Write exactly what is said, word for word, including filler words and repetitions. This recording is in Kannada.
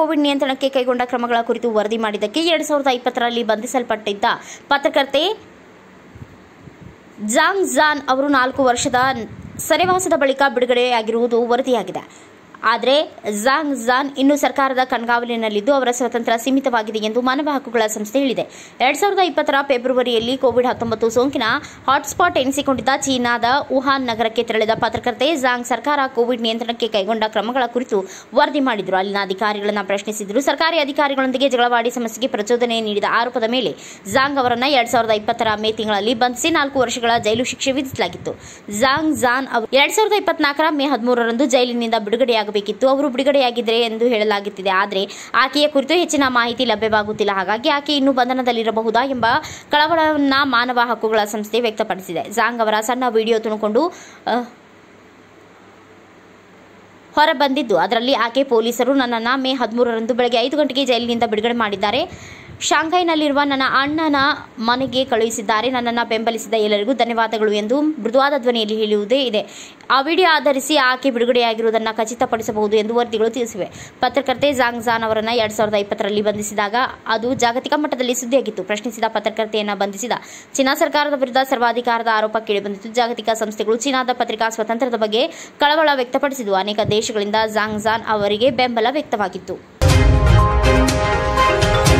ಕೋವಿಡ್ ನಿಯಂತ್ರಣಕ್ಕೆ ಕೈಗೊಂಡ ಕ್ರಮಗಳ ಕುರಿತು ವರದಿ ಮಾಡಿದ್ದಕ್ಕೆ ಎರಡ್ ಸಾವಿರದ ಇಪ್ಪತ್ತರಲ್ಲಿ ಬಂಧಿಸಲ್ಪಟ್ಟಿದ್ದ ಪತ್ರಕರ್ತೆ ಜಾಂಗ್ ಜಾನ್ ಅವರು ನಾಲ್ಕು ವರ್ಷದ ಸೆರೆವಾಸದ ಬಳಿಕ ಬಿಡುಗಡೆಯಾಗಿರುವುದು ವರದಿಯಾಗಿದೆ. ಆದರೆ ಜಾಂಗ್ ಜಾನ್ ಇನ್ನೂ ಸರ್ಕಾರದ ಕಣ್ಗಾವಲಿನಲ್ಲಿದ್ದು ಅವರ ಸ್ವಾತಂತ್ರ್ಯ ಸೀಮಿತವಾಗಿದೆ ಎಂದು ಮಾನವ ಹಕ್ಕುಗಳ ಸಂಸ್ಥೆ ಹೇಳಿದೆ. ಎರಡ್ ಸಾವಿರದ ಇಪ್ಪತ್ತರ ಫೆಬ್ರವರಿಯಲ್ಲಿ ಕೋವಿಡ್ ಹತ್ತೊಂಬತ್ತು ಸೋಂಕಿನ ಹಾಟ್ಸ್ಪಾಟ್ ಎನಿಸಿಕೊಂಡಿದ್ದ ಚೀನಾದ ವುಹಾನ್ ನಗರಕ್ಕೆ ತೆರಳಿದ ಪತ್ರಕರ್ತೆ ಜಾಂಗ್ ಸರ್ಕಾರ ಕೋವಿಡ್ ನಿಯಂತ್ರಣಕ್ಕೆ ಕೈಗೊಂಡ ಕ್ರಮಗಳ ಕುರಿತು ವರದಿ ಮಾಡಿದ್ರು. ಅಲ್ಲಿನ ಅಧಿಕಾರಿಗಳನ್ನು ಪ್ರಶ್ನಿಸಿದ್ರು. ಸರ್ಕಾರಿ ಅಧಿಕಾರಿಗಳೊಂದಿಗೆ ಜಗಳವಾಡಿ ಸಮಸ್ಯೆಗೆ ಪ್ರಚೋದನೆ ನೀಡಿದ ಆರೋಪದ ಮೇಲೆ ಜಾಂಗ್ ಅವರನ್ನು ಎರಡ್ ಸಾವಿರದ ಇಪ್ಪತ್ತರ ಮೇ ತಿಂಗಳಲ್ಲಿ ಬಂಧಿಸಿ ನಾಲ್ಕು ವರ್ಷಗಳ ಜೈಲು ಶಿಕ್ಷೆ ವಿಧಿಸಲಾಗಿತ್ತು. ಜಾಂಗ್ ಜಾನ್ ಅವರು ಎರಡ್ ಸಾವಿರದ ಇಪ್ಪತ್ನಾಲ್ಕರ ಮೇ ಹದಿಮೂರರಂದು ಜೈಲಿನಿಂದ ಬಿಡುಗಡೆಯಾಗ ಬೇಕಿತ್ತು. ಅವರು ಬಿಡುಗಡೆಯಾಗಿದ್ದರೆ ಎಂದು ಹೇಳಲಾಗುತ್ತಿದೆ. ಆದರೆ ಆಕೆಯ ಕುರಿತು ಹೆಚ್ಚಿನ ಮಾಹಿತಿ ಲಭ್ಯವಾಗುತ್ತಿಲ್ಲ. ಹಾಗಾಗಿ ಆಕೆ ಇನ್ನೂ ಬಂಧನದಲ್ಲಿರಬಹುದಾ ಎಂಬ ಕಳವಳವನ್ನ ಮಾನವ ಹಕ್ಕುಗಳ ಸಂಸ್ಥೆ ವ್ಯಕ್ತಪಡಿಸಿದೆ. ಜಾಂಗ್ ಅವರ ಸಣ್ಣ ವಿಡಿಯೋ ತುಣುಕೊಂಡು ಹೊರಬಂದಿದ್ದು ಅದರಲ್ಲಿ ಆಕೆ ಪೊಲೀಸರು ನನ್ನನ್ನು ಮೇ ಹದಿಮೂರರಂದು ಬೆಳಗ್ಗೆ ಐದು ಗಂಟೆಗೆ ಜೈಲಿನಿಂದ ಬಿಡುಗಡೆ ಮಾಡಿದ್ದಾರೆ. ಶಾಂಘೈನಲ್ಲಿರುವ ನನ್ನ ಅಣ್ಣನ ಮನೆಗೆ ಕಳುಹಿಸಿದ್ದಾರೆ. ನನ್ನನ್ನು ಬೆಂಬಲಿಸಿದ ಎಲ್ಲರಿಗೂ ಧನ್ಯವಾದಗಳು ಎಂದು ಮೃದುವಾದ ಧ್ವನಿಯಲ್ಲಿ ಹೇಳುವುದೇ ಇದೆ. ಆ ವಿಡಿಯೋ ಆಧರಿಸಿ ಆಕೆ ಬಿಡುಗಡೆಯಾಗಿರುವುದನ್ನು ಖಚಿತಪಡಿಸಬಹುದು ಎಂದು ವರದಿಗಳು ತಿಳಿಸಿವೆ. ಪತ್ರಕರ್ತೆ ಜಾಂಗ್ ಜಾನ್ ಅವರನ್ನು ಎರಡ್ ಸಾವಿರದ ಇಪ್ಪತ್ತರಲ್ಲಿ ಬಂಧಿಸಿದಾಗ ಅದು ಜಾಗತಿಕ ಮಟ್ಟದಲ್ಲಿ ಸುದ್ದಿಯಾಗಿತ್ತು. ಪ್ರಶ್ನಿಸಿದ ಪತ್ರಕರ್ತೆಯನ್ನು ಬಂಧಿಸಿದ ಚೀನಾ ಸರ್ಕಾರದ ವಿರುದ್ಧ ಸರ್ವಾಧಿಕಾರದ ಆರೋಪ ಕೇಳಿಬಂದಿತ್ತು. ಜಾಗತಿಕ ಸಂಸ್ಥೆಗಳು ಚೀನಾದ ಪತ್ರಿಕಾ ಸ್ವಾತಂತ್ರ್ಯದ ಬಗ್ಗೆ ಕಳವಳ ವ್ಯಕ್ತಪಡಿಸಿದ್ದು ಅನೇಕ ದೇಶಗಳಿಂದ ಜಾಂಗ್ ಜಾನ್ ಅವರಿಗೆ ಬೆಂಬಲ ವ್ಯಕ್ತವಾಗಿತ್ತು.